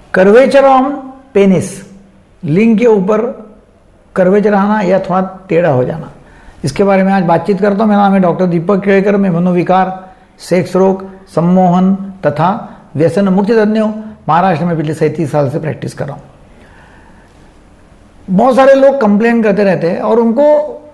Curvature on penis, लिंग के ऊपर कर्वेचर आना या थोड़ा टेढ़ा हो जाना, इसके बारे में आज बातचीत करता हूं। मेरा नाम है डॉक्टर दीपक केड़कर। मैं मनोविकार, सेक्स रोग, सम्मोहन तथा व्यसन मुक्ति तज्ञ महाराष्ट्र में पिछले 37 साल से प्रैक्टिस कर रहा हूं। बहुत सारे लोग कंप्लेन करते रहते हैं और उनको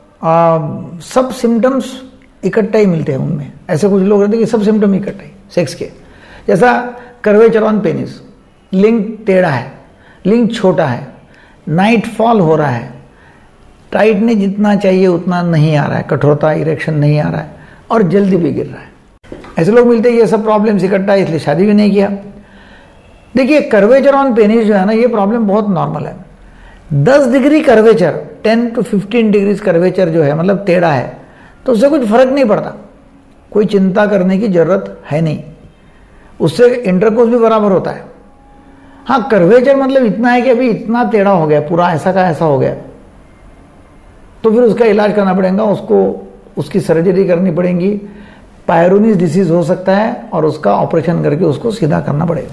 सब सिम्टम्स इकट्ठा ही मिलते हैं उनमें। ऐसे कुछ लोग रहते हैं कि सब सिम्टम इकट्ठा ही सेक्स के, जैसा कर्वेचर ऑन पेनिस, लिंग टेढ़ा है, लिंग छोटा है, नाइट फॉल हो रहा है, टाइटनेस जितना चाहिए उतना नहीं आ रहा है, कठोरता इरेक्शन नहीं आ रहा है और जल्दी भी गिर रहा है। ऐसे लोग मिलते हैं, ये सब प्रॉब्लम्स इकट्ठा है, इसलिए शादी भी नहीं किया। देखिए, कर्वेचर ऑन पेनिस जो है ना, ये प्रॉब्लम बहुत नॉर्मल है। 10 degree curvature, 10 to 15 degree curvature जो है, मतलब टेढ़ा है, तो उससे कुछ फर्क नहीं पड़ता, कोई चिंता करने की जरूरत है नहीं, उससे इंटरकोर्स भी बराबर होता है। हाँ, कर्वेचर मतलब इतना है कि अभी इतना टेढ़ा हो गया, पूरा ऐसा का ऐसा हो गया, तो फिर उसका इलाज करना पड़ेगा, उसकी सर्जरी करनी पड़ेगी, पायरोनिस डिसीज हो सकता है और उसका ऑपरेशन करके उसको सीधा करना पड़ेगा।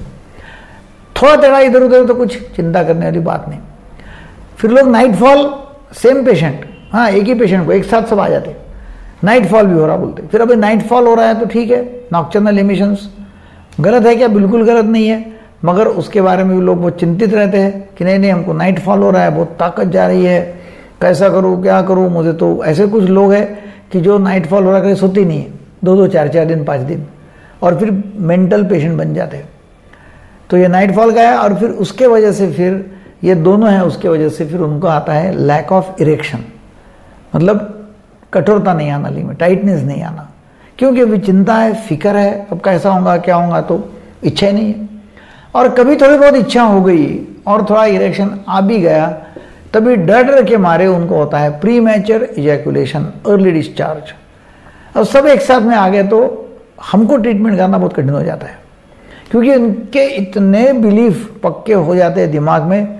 थोड़ा टेढ़ा इधर उधर तो कुछ चिंता करने वाली बात नहीं। फिर लोग नाइट फॉल, सेम पेशेंट, हाँ एक ही पेशेंट को एक साथ सब आ जाते, नाइट फॉल भी हो रहा बोलते। फिर अभी नाइट फॉल हो रहा है तो ठीक है, नॉक्टर्नल एमिशंस गलत है क्या? बिल्कुल गलत नहीं है, मगर उसके बारे में भी लोग बहुत चिंतित रहते हैं कि नहीं हमको नाइट फॉल हो रहा है, बहुत ताकत जा रही है, कैसा करूँ क्या करूँ मुझे। तो ऐसे कुछ लोग हैं कि जो नाइट फॉल हो रहा है सोती नहीं है, 2-2 4-4 दिन 5 दिन, और फिर मेंटल पेशेंट बन जाते हैं। तो ये नाइट फॉल का है, और फिर उसके वजह से फिर ये दोनों हैं, उसके वजह से फिर उनको आता है लैक ऑफ इरेक्शन, मतलब कठोरता नहीं आना, लिंग में टाइटनेस नहीं आना, क्योंकि अभी चिंता है, फिक्र है, अब कैसा होगा क्या होगा, तो इच्छा ही नहीं है। और कभी थोड़ी बहुत इच्छा हो गई और थोड़ा इरेक्शन आ भी गया, तभी डर के मारे उनको होता है premature ejaculation, early discharge. अब सब एक साथ में आ गए तो हमको ट्रीटमेंट करना बहुत कठिन हो जाता है, क्योंकि उनके इतने बिलीफ पक्के हो जाते हैं दिमाग में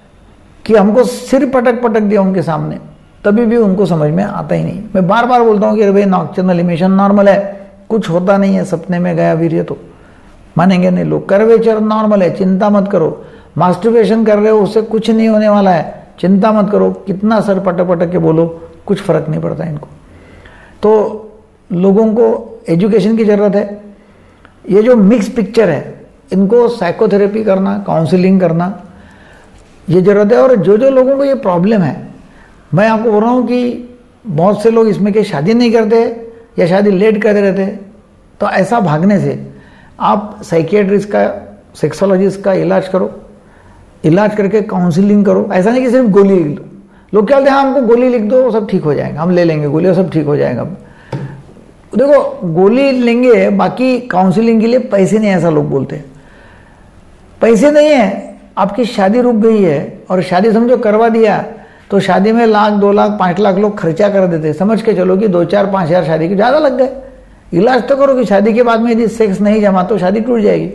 कि हमको सिर पटक दिया उनके सामने, तभी भी उनको समझ में आता ही नहीं। मैं बार बार बोलता हूँ कि भाई नॉक्टर्नल एमिशन नॉर्मल है, कुछ होता नहीं है, सपने में गया वीर्य, तो मानेंगे नहीं लोग। कर्वेचर नॉर्मल है, चिंता मत करो, मास्टरबेशन कर रहे हो उससे कुछ नहीं होने वाला है, चिंता मत करो, कितना सर पटक के बोलो, कुछ फर्क नहीं पड़ता इनको। तो लोगों को एजुकेशन की जरूरत है। ये जो मिक्स पिक्चर है, इनको साइकोथेरेपी करना, काउंसलिंग करना, ये जरूरत है। और जो लोगों को ये प्रॉब्लम है, मैं आपको बोल रहा हूँ कि बहुत से लोग इसमें कि शादी नहीं करते या शादी लेट करते रहते, तो ऐसा भागने से आप साइकियाट्रिस्ट का, सेक्सोलॉजिस्ट का इलाज करो, इलाज करके काउंसलिंग करो। ऐसा नहीं कि सिर्फ गोली लिख दो। लोग क्या बोलते हैं, हमको गोली लिख दो सब ठीक हो जाएगा, हम ले लेंगे गोली और सब ठीक हो जाएगा। देखो, गोली लेंगे, बाकी काउंसलिंग के लिए पैसे नहीं, ऐसा लोग बोलते हैं। पैसे नहीं है, आपकी शादी रुक गई है और शादी समझो करवा दिया, तो शादी में 1 लाख 2 लाख 5 लाख लोग खर्चा कर देते, समझ के चलो कि 2-4-5 हज़ार शादी के ज़्यादा लग गए। इलाज तो करो कि शादी के बाद में यदि सेक्स नहीं जमा तो शादी टूट जाएगी।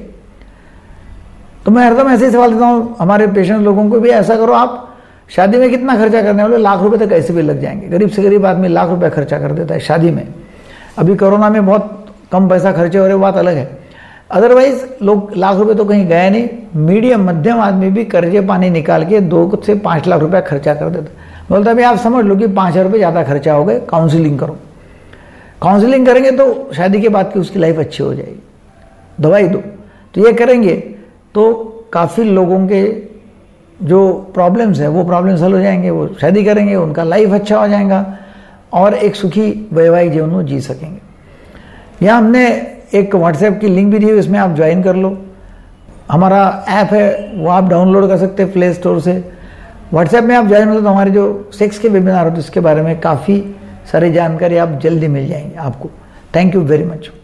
तो मैं हरदम ऐसे ही सवाल देता हूँ हमारे पेशेंट लोगों को भी, ऐसा करो आप, शादी में कितना खर्चा करने वाले, 1 लाख रुपए तक ऐसे भी लग जाएंगे। गरीब से गरीब आदमी 1 लाख रुपए खर्चा कर देता है शादी में। अभी कोरोना में बहुत कम पैसा खर्चे हो रहे, बात अलग है, अदरवाइज लोग 1 लाख रुपए तो कहीं गए नहीं। मीडियम मध्यम आदमी भी कर्जे पानी निकाल के 2 से 5 लाख रुपया खर्चा कर देता। बोलता भाई आप समझ लो कि 5,000 रुपये ज़्यादा खर्चा हो गए, काउंसलिंग करो। काउंसलिंग करेंगे तो शादी के बाद की उसकी लाइफ अच्छी हो जाएगी, दवाई दो, तो ये करेंगे तो काफ़ी लोगों के जो प्रॉब्लम्स है वो प्रॉब्लम हल हो जाएंगे, वो शादी करेंगे, उनका लाइफ अच्छा हो जाएगा और एक सुखी वैवाहिक जीवन वो जी सकेंगे। यहाँ हमने एक व्हाट्सएप की लिंक भी दी है, इसमें आप ज्वाइन कर लो। हमारा ऐप है वो आप डाउनलोड कर सकते हैं प्ले स्टोर से। व्हाट्सएप में आप ज्वाइन होते तो हमारे जो सेक्स के वेबिनार होते हैं उसके बारे में काफ़ी सारी जानकारी आप जल्दी मिल जाएंगे आपको। Thank you very much.